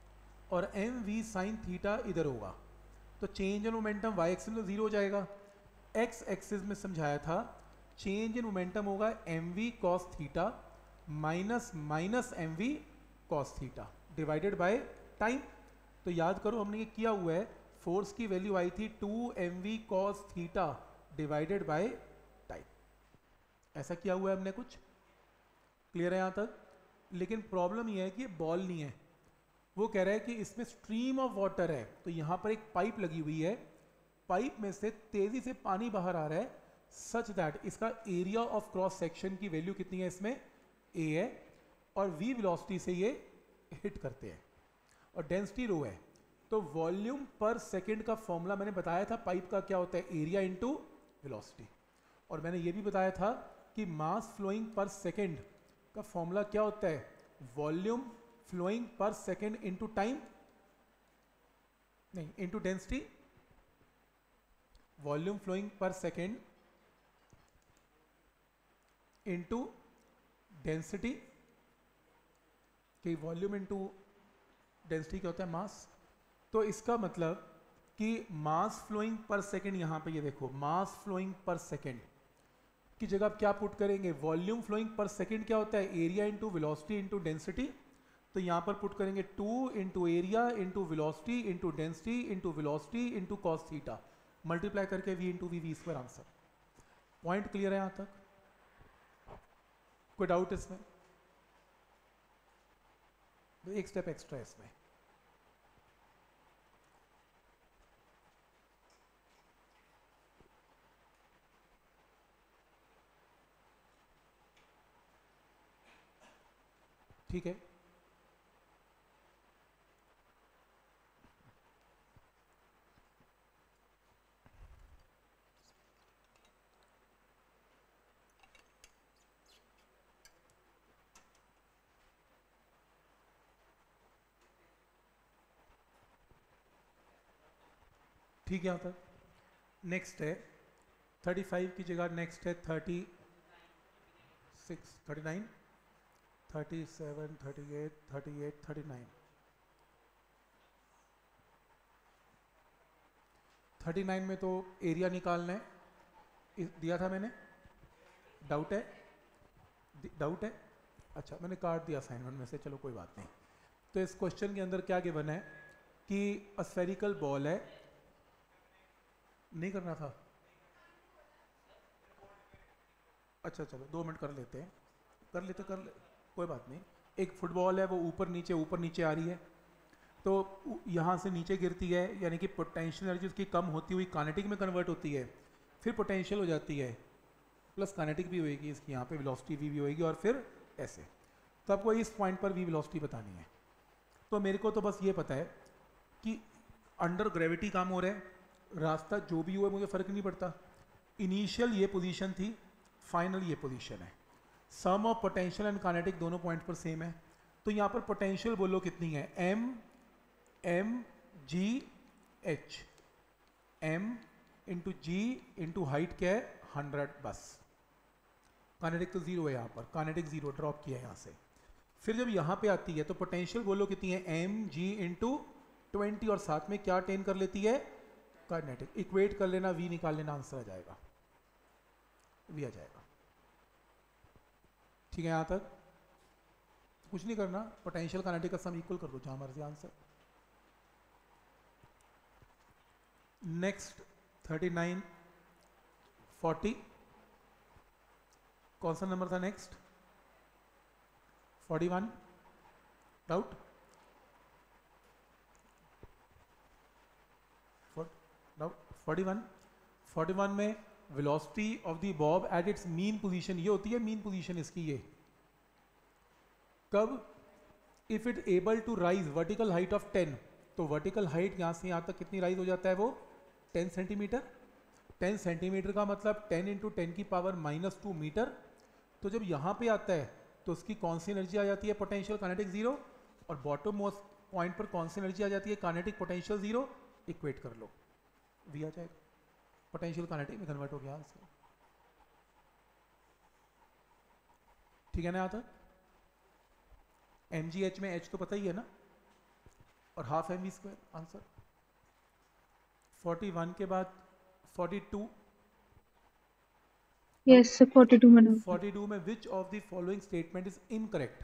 और एम वी साइन थीटा इधर होगा। तो change in momentum y axis में जीरो हो जाएगा। एक्स एक्सिस में समझाया था चेंज इन मोमेंटम होगा m v cos theta minus minus M v cos theta divided by time. तो याद करो हमने ये किया हुआ है, फोर्स की वैल्यू आई थी two m v cos theta divided by time, ऐसा किया हुआ है हमने कुछ। क्लियर है यहाँ तक? लेकिन प्रॉब्लम ये है कि ये बॉल नहीं है, वो कह रहा है कि इसमें स्ट्रीम ऑफ वाटर है, तो यहाँ पर एक पाइप लगी हुई है, पाइप में से तेजी से पानी बाहर आ रहा है सच दैट इसका एरिया ऑफ क्रॉस सेक्शन की वैल्यू कितनी है इसमें, ए है, और वी वेलोसिटी से ये हिट करते हैं और डेंसिटी रो है। तो वॉल्यूम पर सेकंड का फॉर्मूला मैंने बताया था पाइप का क्या होता है, एरिया इनटू वेलोसिटी। और मैंने ये भी बताया था कि मास फ्लोइंग पर सेकंड का फॉर्मूला क्या होता है, volume flowing per second into time, नहीं into density, volume flowing per second into density, कि वॉल्यूम इनटू डेंसिटी क्या होता है, मास। तो इसका मतलब कि मास फ्लोइंग पर सेकंड, यहां पे ये देखो मास फ्लोइंग पर सेकंड की जगह आप क्या पुट करेंगे, वॉल्यूम फ्लोइंग पर सेकंड क्या होता है, area into velocity into density. तो यहां पर पुट करेंगे two into area into velocity into density into velocity into cos theta, multiply करके v into v v square answer. Point clear है यहां तक? कोई डाउट इसमें? तो एक स्टेप एक्स्ट्रा है इसमें। ठीक है, ठीक है यहाँ तक। नेक्स्ट है थर्टी फाइव की जगह नेक्स्ट है thirty six, thirty nine, thirty seven, thirty eight, thirty eight, thirty nine. Thirty nine में तो एरिया निकालना है, इस- दिया था मैंने, डाउट है? डाउट है? अच्छा मैंने काट दिया असाइनमेंट में से, चलो कोई बात नहीं। तो इस क्वेश्चन के अंदर क्या गिवन है कि स्फेरिकल बॉल है, नहीं करना था, अच्छा चलो दो मिनट कर लेते हैं, कर लेते कर ले, कोई बात नहीं। एक फुटबॉल है वो ऊपर नीचे ऊपर नीचे आ रही है, तो यहाँ से नीचे गिरती है, यानी कि पोटेंशियल एनर्जी उसकी कम होती हुई काइनेटिक में कन्वर्ट होती है, फिर पोटेंशियल हो जाती है, प्लस काइनेटिक भी होएगी इसकी, यहाँ पे वेलोसिटी वी भी होएगी, और फिर ऐसे। तो आपको इस पॉइंट पर वी वेलोसिटी बतानी है। तो मेरे को तो बस ये पता है कि अंडर ग्रेविटी काम हो रहा है, रास्ता जो भी हुआ मुझे फ़र्क नहीं पड़ता, इनिशियल ये पोजीशन थी, फाइनल ये पोजीशन है, sum of potential and kinetic दोनों पॉइंट पर सेम है। तो यहाँ पर पोटेंशियल बोलो कितनी है, एम एम जी h, m into g into height क्या है, हंड्रेड, बस। काइनेटिक तो जीरो है यहाँ पर, काइनेटिक जीरो ड्रॉप किया है यहाँ से। फिर जब यहाँ पे आती है तो पोटेंशियल बोलो कितनी है, एम जी इंटू ट्वेंटी, और साथ में क्या अटेन कर लेती है, काइनेटिक। इक्वेट कर लेना, वी निकाल लेना, आंसर आ जाएगा, वी आ जाएगा। ठीक है यहाँ तक? कुछ नहीं करना, पोटेंशियल काइनेटिक का सम इक्वल कर दो, जहां मर्जी answer. Next thirty nine, forty, कौन सा नंबर था next, forty one, doubt? Doubt forty one, forty one में velocity of the bob at its mean position, ये होती है मीन पोजीशन इसकी, ये कब, if it able to rise vertical height of ten, तो वर्टिकल हाइट यहाँ से यहाँ तक कितनी राइज हो जाता है, वो टेन सेंटीमीटर। टेन सेंटीमीटर का मतलब टेन इंटू टेन की पावर माइनस टू मीटर। तो जब यहाँ पे आता है तो उसकी कौन सी एनर्जी आ जाती है, पोटेंशियल काइनेटिक जीरो, और बॉटम मोस्ट पॉइंट पर कौन सी एनर्जी आ जाती है, काइनेटिक पोटेंशियल जीरो। इक्वेट कर लो, वी आ जाएगा, पोटेंशियल काइनेटिक में कन्वर्ट हो गया आंसर। ठीक है ना यहाँ तक? एम जी एच में एच तो पता ही है ना, और half M we square answer. Forty one के बाद forty two, yes forty two में फोर्टी टू में which of the following statement is incorrect?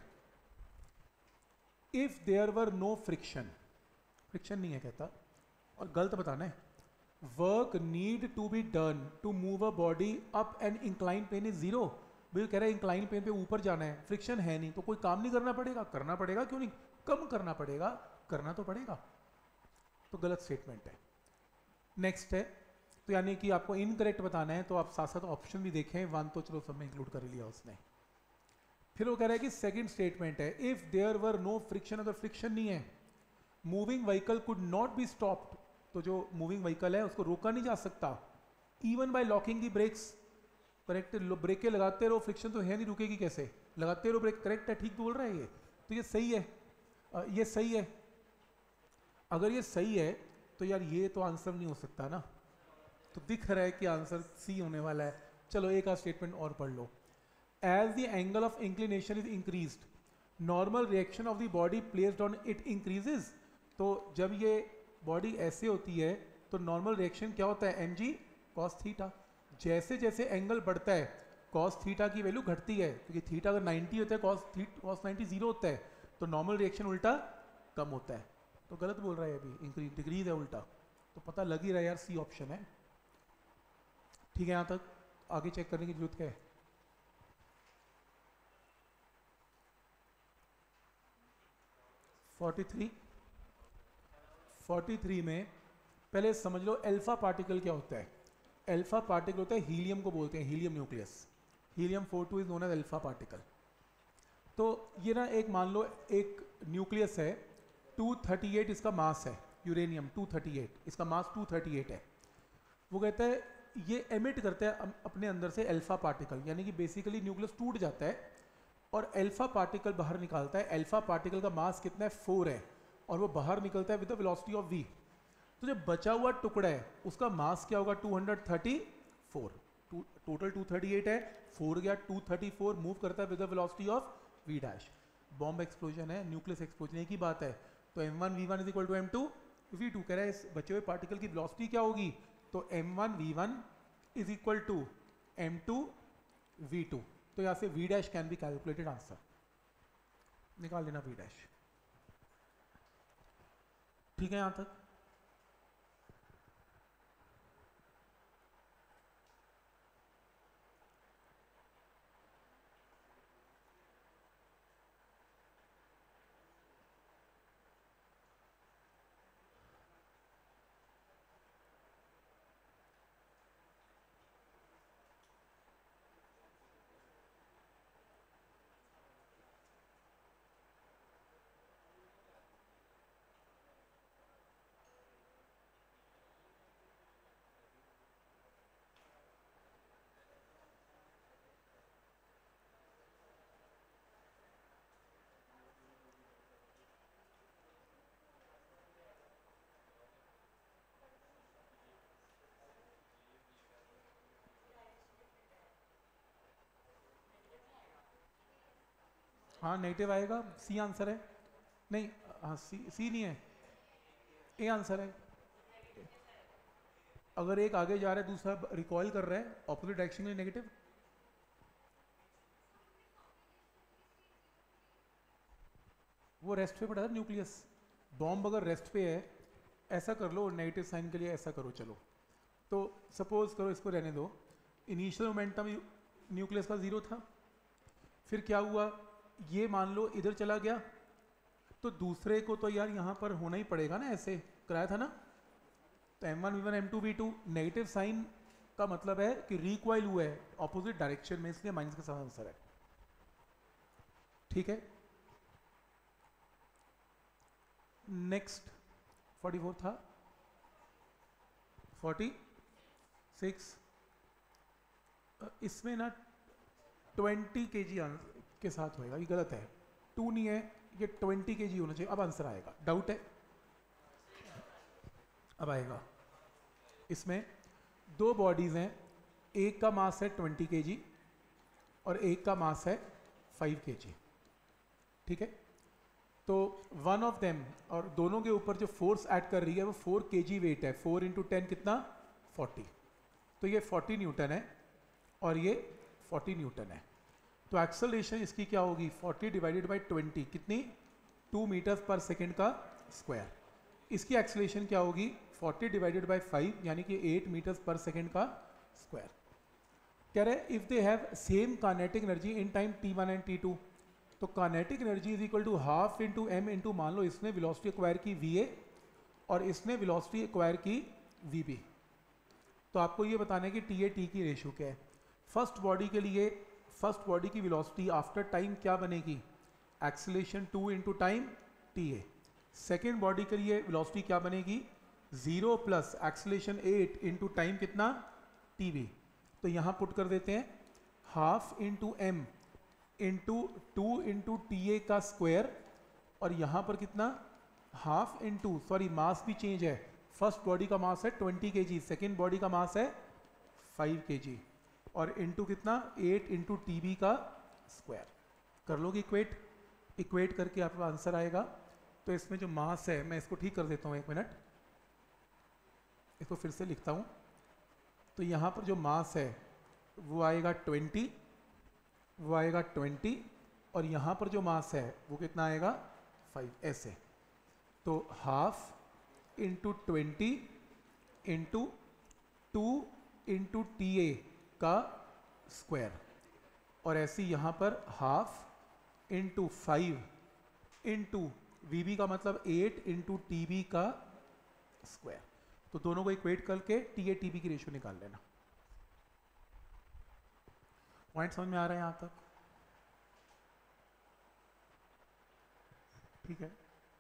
If there were no friction, friction नहीं है कहता, और गलत बताना है, work need to be done to move a body up and incline plane is zero. भाई कह रहा है इंक्लाइन प्लेन पे ऊपर जाना है, फ्रिक्शन है नहीं, तो कोई काम नहीं करना पड़ेगा? करना पड़ेगा, क्यों नहीं, कम करना पड़ेगा, करना तो पड़ेगा, तो गलत स्टेटमेंट है। नेक्स्ट है, तो यानी कि आपको इनकरेक्ट बताना है तो आप साथ साथ ऑप्शन भी देखें, वन तो चलो सब में इंक्लूड कर लिया उसने। फिर वो कह रहा है कि सेकंड स्टेटमेंट है, if there were no friction, अगर फ्रिक्शन नहीं है, moving vehicle could not be stopped, तो जो मूविंग व्हीकल है उसको रोका नहीं जा सकता, even by locking the brakes, correct, brake के लगाते रहो, फ्रिक्शन तो है नहीं, रुकेगी कैसे, लगाते रहो ब्रेक, करेक्ट है, ठीक बोल रहा है ये, तो ये सही है, आ, ये सही है। अगर ये सही है तो यार ये तो आंसर नहीं हो सकता ना, तो दिख रहा है कि आंसर सी होने वाला है। चलो एक आध स्टेटमेंट और पढ़ लो। As the angle of inclination is increased, normal reaction of the body placed on it increases, तो जब ये बॉडी ऐसे होती है तो नॉर्मल रिएक्शन क्या होता है, एम जी कॉस थीटा। जैसे जैसे एंगल बढ़ता है कॉस थीटा की वैल्यू घटती है, क्योंकि थीटा अगर नाइन्टी होता है, कॉस कॉस नाइन्टी जीरो होता है, तो नॉर्मल रिएक्शन उल्टा कम होता है, तो गलत बोल रहा है अभी, इंक्रीज डिक्रीज है उल्टा, तो पता लग ही रहा है यार सी ऑप्शन है। ठीक है, यहां तक आगे चेक करने की जरूरत है? फोर्टी थ्री फोर्टी थ्री में पहले समझ लो अल्फा पार्टिकल क्या होता है। अल्फा पार्टिकल होता है, हीलियम को बोलते हैं, helium nucleus, helium four two is known as alpha particle. तो ये ना एक मान लो एक न्यूक्लियस है, टू थर्टी एट इसका मास है, यूरेनियम टू थर्टी एट, इसका मास टू थर्टी एट है। वो कहता है ये एमिट करता है अपने अंदर से अल्फा पार्टिकल, यानी कि बेसिकली न्यूक्लियस टूट जाता है और अल्फा पार्टिकल बाहर निकालता है। अल्फा पार्टिकल का मास कितना है, फोर है, और वो बाहर निकलता है with the velocity of v. तो जो बचा हुआ टुकड़ा है उसका मास क्या होगा, two thirty four, total two thirty eight है, फोर गया टू थर्टी फोर, मूव करता है with the velocity of v dash. Bomb explosion है, न्यूक्लियस एक्सप्लोजन एक ही बात है, तो m one v one is equal to m two v two. कह रहा है इस बचे हुए पार्टिकल की वेलोसिटी क्या होगी, तो m one v one is equal to m two v two. तो यहां से v dash can be calculated, answer निकाल लेना वी डैश। ठीक है यहां तक? हाँ नेगेटिव आएगा, सी आंसर है। नहीं हाँ सी सी नहीं है, ए आंसर है। अगर एक आगे जा रहा है दूसरा रिकॉइल कर रहा है ऑपोजिट डायरेक्शन में, नेगेटिव। वो रेस्ट पे पड़ा है न्यूक्लियस, बॉम्ब अगर रेस्ट पे है, ऐसा कर लो, नेगेटिव साइन के लिए ऐसा करो। चलो तो सपोज करो, इसको रहने दो, इनिशियल मोमेंटम न्यूक्लियस का जीरो था, फिर क्या हुआ, ये मान लो इधर चला गया, तो दूसरे को तो यार यहाँ पर होना ही पड़ेगा ना, ऐसे कराया था ना, तो m one v one m two v two, negative sign का मतलब है कि रिकॉइल हुआ है ऑपोजिट डायरेक्शन में, इसलिए माइनस का सही आंसर है। ठीक है, नेक्स्ट फोर्टी फोर था, फोर्टी सिक्स, इसमें ना ट्वेंटी के जी के साथ होएगा, ये गलत है, टू नहीं है, ये ट्वेंटी के जी होना चाहिए। अब आंसर आएगा, डाउट है, अब आएगा। इसमें दो बॉडीज हैं, एक का मास है ट्वेंटी के जी और एक का मास है फाइव के जी। ठीक है, तो वन ऑफ देम, और दोनों के ऊपर जो फोर्स ऐड कर रही है वो फोर के जी वेट है, फोर इंटू टेन कितना, फोर्टी, तो ये फोर्टी न्यूटन है और ये फोर्टी न्यूटन है। तो एक्सेलरेशन इसकी क्या होगी, फोर्टी डिवाइडेड बाई ट्वेंटी, कितनी, टू मीटर्स पर सेकेंड का स्क्वायर। इसकी एक्सेलरेशन क्या होगी, फोर्टी डिवाइडेड बाई फाइव, यानी कि एट मीटर्स पर सेकेंड का स्क्वायर। कह रहे हैं if they have same kinetic energy in time t one and t two, तो kinetic energy is equal to half into M into, मान लो इसने वेलोसिटी एक्वायर की वी ए और इसने वेलोसिटी एक्वायर की वी बी। तो आपको ये बताना है कि टी ए टी की रेशियो क्या है। फर्स्ट बॉडी के लिए फर्स्ट बॉडी की वेलोसिटी आफ्टर टाइम क्या बनेगी, acceleration two into time t a. Second body के लिए वेलोसिटी क्या बनेगी, zero plus acceleration eight into time कितना, टी बी। तो यहाँ पुट कर देते हैं half into M into two into T A का स्क्वायर, और यहाँ पर कितना, हाफ इंटू, सॉरी मास भी चेंज है, फर्स्ट बॉडी का मास है ट्वेंटी के जी, सेकेंड बॉडी का मास है फाइव के जी, और इंटू कितना, एट इंटू टी बी का स्क्वायर। कर लोगे इक्वेट, इक्वेट करके आपका आंसर आएगा। तो इसमें जो मास है, मैं इसको ठीक कर देता हूँ, एक मिनट, इसको फिर से लिखता हूँ। तो यहाँ पर जो मास है वो आएगा ट्वेंटी, वो आएगा ट्वेंटी, और यहाँ पर जो मास है वो कितना आएगा, फाइव, ऐसे। तो half into twenty into two into T A का स्क्वायर, और ऐसे यहाँ पर half into five into V B का मतलब एट इंटू टी बी का स्क्वायर। तो दोनों को इक्वेट करके टी ए टी बी की रेशियो निकाल लेना। पॉइंट समझ में आ रहा है यहाँ तक, ठीक है।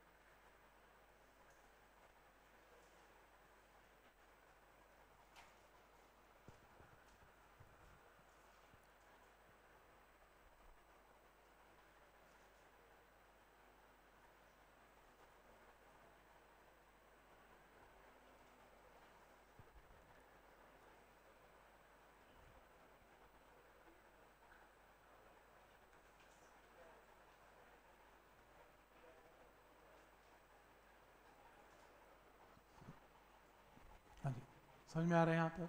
हाँ जी, समझ में आ रहा है यहाँ तक,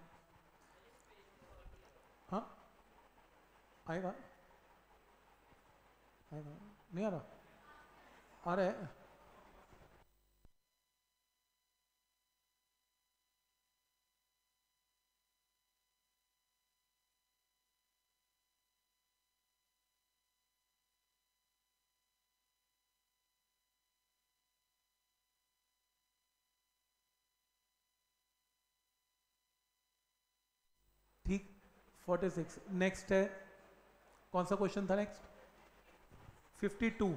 हाँ आएगा, आएगा, नहीं आ रहा, आ रहा है। ठीक, फोर्टी सिक्स। नेक्स्ट है, कौन सा क्वेश्चन था next, fifty two,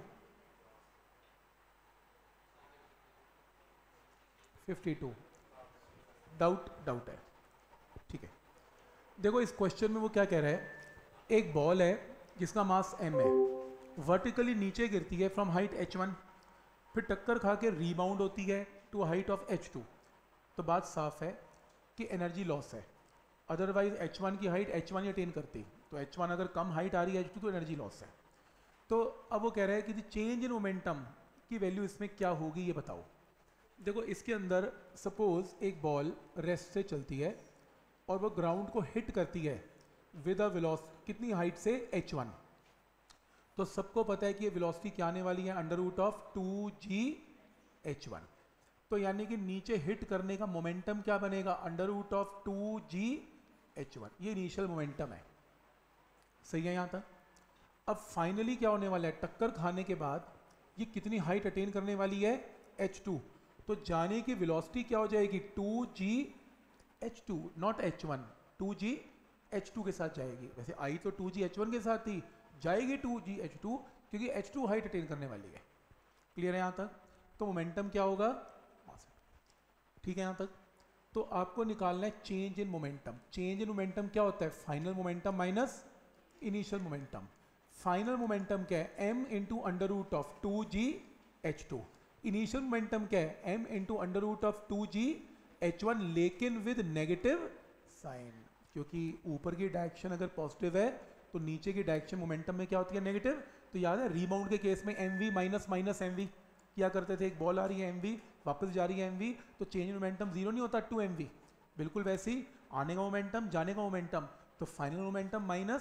fifty two, doubt doubt है, ठीक है। देखो इस क्वेश्चन में वो क्या कह रहा है, एक बॉल है जिसका मास m है, वर्टिकली नीचे गिरती है फ्रॉम हाइट एच वन, फिर टक्कर खा के रीबाउंड होती है to height of H two. तो बात साफ है कि एनर्जी लॉस है, अदरवाइज एच वन की हाइट एच वन ही अटेन करती, तो एच वन अगर कम हाइट आ रही है एच टू तो एनर्जी लॉस है। तो अब वो कह रहा है कि चेंज इन मोमेंटम की वैल्यू इसमें क्या होगी ये बताओ। देखो इसके अंदर सपोज एक बॉल रेस्ट से चलती है और वो ग्राउंड को हिट करती है विद अ वेलोसिटी, कितनी हाइट से, एच वन। तो सबको पता है कि ये वेलोसिटी क्या आने वाली है, under root of two G H one. तो यानी कि नीचे हिट करने का मोमेंटम क्या बनेगा, under root of two G H one. ये इनिशियल मोमेंटम है, सही है यहाँ तक। अब फाइनली क्या होने वाला है, टक्कर खाने के बाद ये कितनी हाइट अटेन करने वाली है, एच टू। तो जाने की वेलोसिटी क्या हो जाएगी, two G H two, not H one, two G H two के साथ जाएगी। वैसे आई तो टू जी एच वन के साथ ही, जाएगी टू जी एच टू, क्योंकि एच टू हाइट अटेन करने वाली है। क्लियर है यहाँ तक। तो मोमेंटम क्या होगा, ठीक है यहाँ तक। तो आपको निकालना है change in momentum. Change in momentum क्या होता है, final momentum minus initial momentum. Final momentum क्या है, m into under root of two G H two. Initial momentum क्या है, m into under root of two G H one, लेकिन with negative sign, क्योंकि ऊपर की डायरेक्शन अगर positive है तो नीचे की डायरेक्शन मोमेंटम में क्या होती है, नेगेटिव। तो याद है रीबाउंड के केस में M V minus minus M V क्या करते थे, एक बॉल आ रही है एम वी, वापस जा रही है एम वी, तो चेंज इन मोमेंटम जीरो नहीं होता, टू एम वी। बिल्कुल वैसे ही आने का मोमेंटम, जाने का मोमेंटम, तो final momentum minus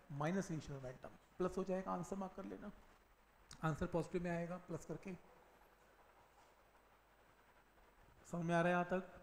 minus initial momentum, plus हो जाएगा, आंसर मार्क कर लेना, आंसर पॉजिटिव में आएगा प्लस करके। समझ में आ रहा है यहाँ तक?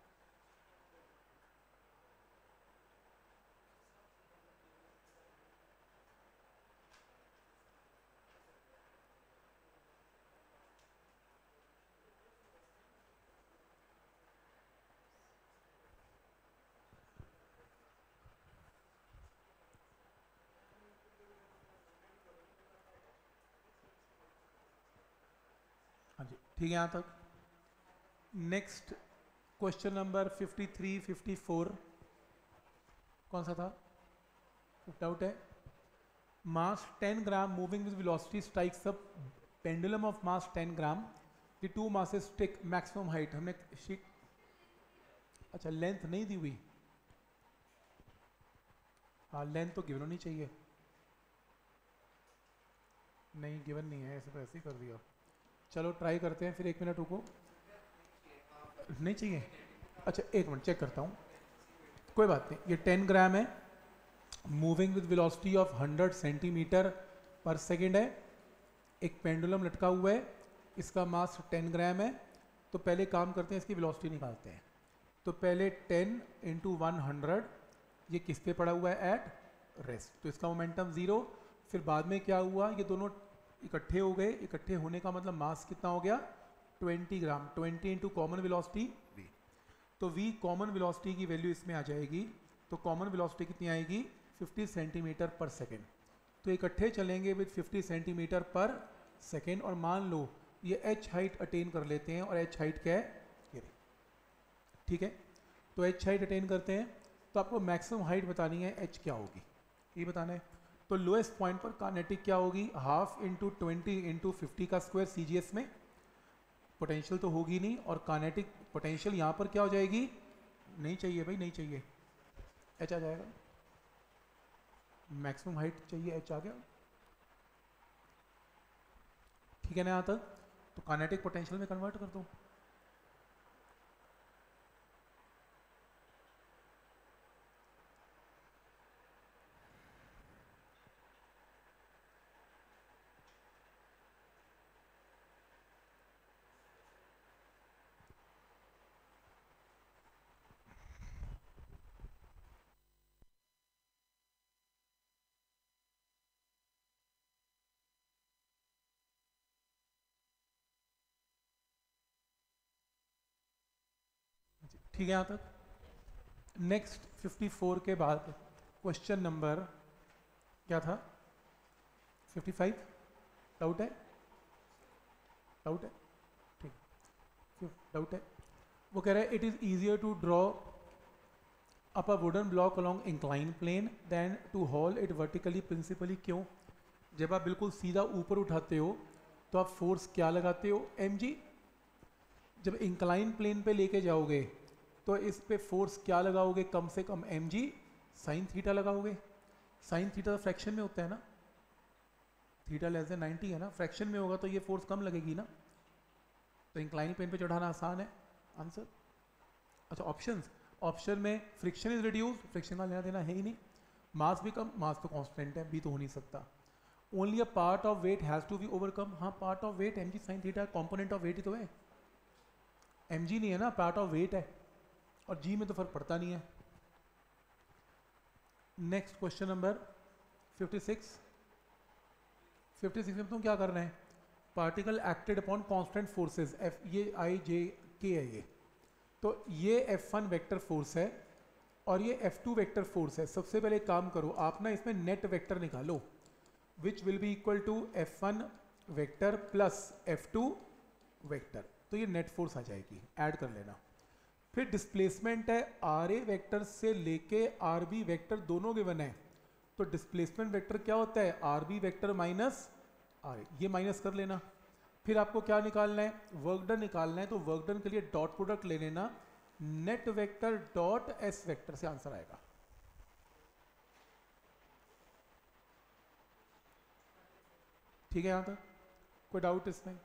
हाँ जी ठीक है यहाँ तक। Next question number fifty three fifty four कौन सा था? डाउट है। Mass ten gram moving with velocity strikes a pendulum of mass ten gram, the two masses take maximum height. हमने शीट, अच्छा लेंथ नहीं दी हुई, हाँ लेंथ तो गिवन होनी चाहिए, नहीं गिवन नहीं है, ऐसे तो ऐसे ही कर दिया। चलो ट्राई करते हैं फिर, एक मिनट रुको, नहीं चाहिए, अच्छा एक मिनट चेक करता हूँ, कोई बात नहीं। ये टेन ग्राम है, moving with velocity of hundred centimetre पर सेकेंड है, एक पेंडुलम लटका हुआ है, इसका मास टेन ग्राम है। तो पहले काम करते हैं, इसकी वेलोसिटी निकालते हैं। तो पहले टेन इंटू वन हंड्रेड, ये किस पे पड़ा हुआ है? एट रेस्ट, तो इसका मोमेंटम ज़ीरो। फिर बाद में क्या हुआ, ये दोनों इकट्ठे हो गए, इकट्ठे होने का मतलब मास कितना हो गया? Twenty gram, twenty into common velocity v, तो v कॉमन वेलोसिटी की वैल्यू इसमें आ जाएगी। तो कॉमन वेलोसिटी कितनी आएगी? फिफ्टी सेंटीमीटर पर सेकेंड। तो इकट्ठे चलेंगे विद फिफ्टी सेंटीमीटर पर सेकेंड, और मान लो ये h हाइट अटेन कर लेते हैं, और h हाइट क्या है? ये ठीक है, तो h हाइट अटेन करते हैं, तो आपको मैक्सिमम हाइट बतानी है, h क्या होगी ये बताना है। तो लोएस्ट पॉइंट पर काइनेटिक क्या होगी? Half into twenty into fifty का स्क्वायर सी जी एस में, पोटेंशियल तो होगी नहीं, और काइनेटिक पोटेंशियल यहाँ पर क्या हो जाएगी? नहीं चाहिए भाई, नहीं चाहिए, एच आ जाएगा, मैक्सिमम हाइट चाहिए, एच आ गया, ठीक है ना यहाँ तक। तो काइनेटिक पोटेंशियल में कन्वर्ट कर दो, ठीक है यहाँ तक। नेक्स्ट फिफ्टी फोर के बाद क्वेश्चन नंबर क्या था? Fifty five. डाउट है? डाउट है, ठीक, डाउट है। वो कह रहा है it is easier to draw up a wooden block along incline plane than to haul it vertically. Principally क्यों? जब आप बिल्कुल सीधा ऊपर उठाते हो तो आप फोर्स क्या लगाते हो? M G. जब इंक्लाइन प्लेन पे लेके जाओगे तो इस पे फोर्स क्या लगाओगे? कम से कम एम जी साइन थीटा लगाओगे। साइन थीटा तो फ्रैक्शन में होता है ना, थीटा लेस देन नाइन्टी है ना, फ्रैक्शन में होगा तो ये फोर्स कम लगेगी ना, तो इंक्लाइन प्लेन पे चढ़ाना आसान है, आंसर। अच्छा ऑप्शंस, ऑप्शन में फ्रिक्शन इज रिड्यूस, फ्रिक्शन का लेना देना है ही नहीं, मास भी कम, मास तो कांस्टेंट है, बी तो हो नहीं सकता, only a part of weight has to be overcome. हाँ part of weight M G sine theta component of weight ही तो है, एम जी नहीं है ना, पार्ट ऑफ वेट है, और जी में तो फर्क पड़ता नहीं है। Next question number fifty six. Fifty six में तुम क्या करना है? Particle acted upon constant forces, F ये आई जे के है ये, तो ये एफ वन वेक्टर फोर्स है और ये एफ टू वेक्टर फोर्स है। सबसे पहले काम करो आप ना, इसमें नेट वेक्टर निकालो, which will be equal to F one vector plus F two vector, तो ये नेट फोर्स आ जाएगी, ऐड कर लेना। फिर डिस्प्लेसमेंट है, आर ए वेक्टर से लेके आर बी वेक्टर दोनों गिवन है, तो डिस्प्लेसमेंट वेक्टर क्या होता है? R B vector minus R A, ये माइनस कर लेना। फिर आपको क्या निकालना है? वर्क डन निकालना है, तो वर्क डन के लिए डॉट प्रोडक्ट ले लेना, net vector dot S vector से आंसर आएगा। ठीक है यहां तक, कोई डाउट इसमें?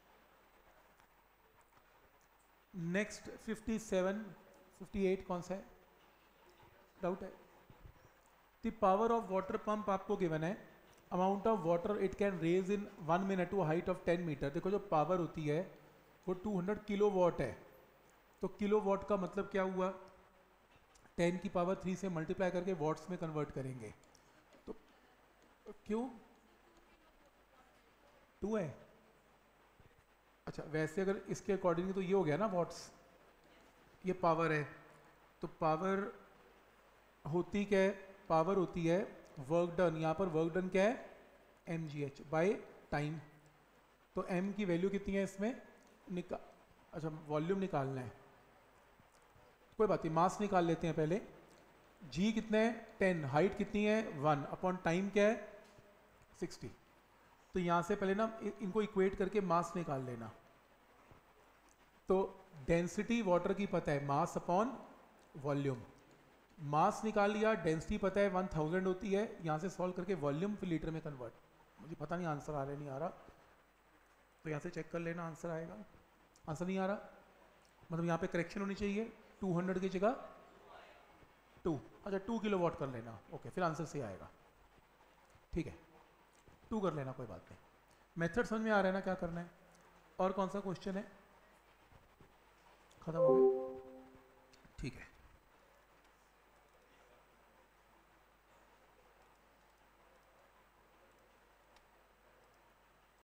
Next fifty seven fifty eight कौन सा है? डाउट है? The power of water pump आपको गिवन है, amount of water it can raise in one minute to height of ten metre. देखो जो पावर होती है वो टू हंड्रेड किलो वॉट है, तो किलो वॉट का मतलब क्या हुआ, टेन की पावर थ्री से मल्टीप्लाई करके वॉट्स में कन्वर्ट करेंगे। तो क्यों टू है, अच्छा वैसे अगर इसके अकॉर्डिंग तो ये हो गया ना वॉट्स, ये पावर है, तो पावर होती क्या है, पावर होती है वर्क डन, यहाँ पर वर्क डन क्या है M ji H by time. तो m की वैल्यू कितनी है इसमें निका अच्छा वॉल्यूम निकालना है, कोई बात नहीं मास निकाल लेते हैं पहले। g कितने है टेन, हाइट कितनी है वन, अपॉन टाइम क्या है सिक्सटी। तो यहाँ से पहले ना इनको इक्वेट करके मास निकाल लेना। तो डेंसिटी वाटर की पता है मास अपॉन वॉल्यूम, मास निकाल लिया, डेंसिटी पता है वन थाउजेंड होती है, यहाँ से सॉल्व करके वॉल्यूम फिर लीटर में कन्वर्ट। मुझे पता नहीं आंसर आ रहा है नहीं आ रहा, तो यहाँ से चेक कर लेना आंसर आएगा। आंसर नहीं आ रहा मतलब यहाँ पे करेक्शन होनी चाहिए, टू हंड्रेड की जगह टू, अच्छा टू किलो वॉट कर लेना, ओके फिर आंसर से आएगा, ठीक है टू कर लेना कोई बात नहीं। मेथड समझ में आ रहा है ना क्या करना है। और कौन सा क्वेश्चन है, खत्म हो गया, ठीक है।